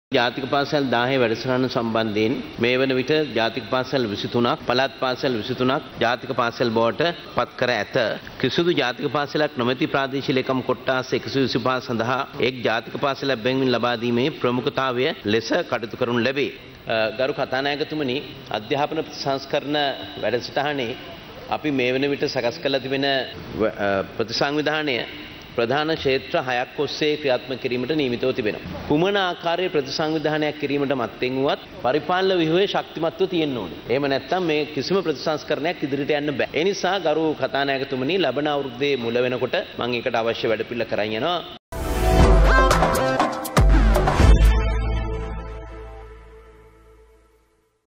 ජාතික පාසල් 10 වැඩසටහන සම්බන්ධයෙන් මේ වන විට ජාතික පාසල් 23ක් පළාත් පාසල් 23ක් ජාතික පාසල් බවට පත් කර ඇත. කිසිදු ජාතික පාසලක් නොමැති ප්‍රාදේශීය ලේකම් කොට්ටාස 125 සඳහා එක් ජාතික පාසලක් බැංවින් ලබා දීමේ ප්‍රමුඛතාවය ලෙස කටයුතු කරනු ලැබේ. ගරු කතානායකතුමනි, අධ්‍යාපන ප්‍රතිසංස්කරණ වැඩසටහනේ අපි මේ වන විට සකස් කළ තිබෙන ප්‍රතිසංවිධානය ප්‍රධාන ක්ෂේත්‍ර 6ක් ඔස්සේ ක්‍රියාත්මක කිරීමට නියමිතව තිබෙනවා. කුමන ආකාරයේ ප්‍රතිසංවිධානයක් කිරීමට මත්තෙන් වුවත් පරිපාලන ව්‍යුහය ශක්තිමත්ව තියෙන්න ඕනේ. එහෙම නැත්නම් මේ කිසිම ප්‍රතිසංස්කරණයක් ඉදිරියට යන්න බෑ. ඒ නිසා ගරු කතානායකතුමනි, ලබන අවුරුද්දේ මුල වෙනකොට මම ඒකට අවශ්‍ය වැඩපිළිවෙල කරන් යනවා.